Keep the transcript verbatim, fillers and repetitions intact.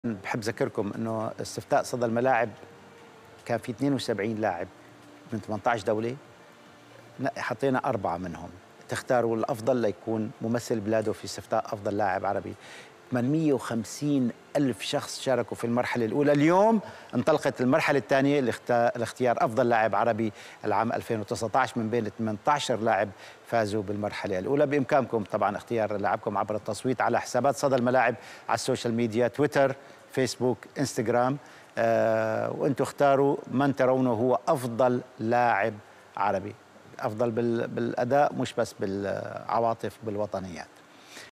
بحب أذكركم إنه استفتاء صدى الملاعب كان في اثنين وسبعين لاعب من ثمانية عشر دولة، حطينا أربعة منهم تختاروا الأفضل ليكون ممثل بلاده في استفتاء أفضل لاعب عربي. ثمانمئة وخمسين ألف شخص شاركوا في المرحلة الأولى. اليوم انطلقت المرحلة الثانية لاختيار أفضل لاعب عربي العام ألفين وتسعة عشر من بين ثمانية عشر لاعب فازوا بالمرحلة الأولى. بإمكانكم طبعا اختيار لاعبكم عبر التصويت على حسابات صدى الملاعب على السوشيال ميديا، تويتر، فيسبوك، انستغرام، آه وانتم اختاروا من ترونه هو أفضل لاعب عربي، أفضل بالأداء مش بس بالعواطف بالوطنيات.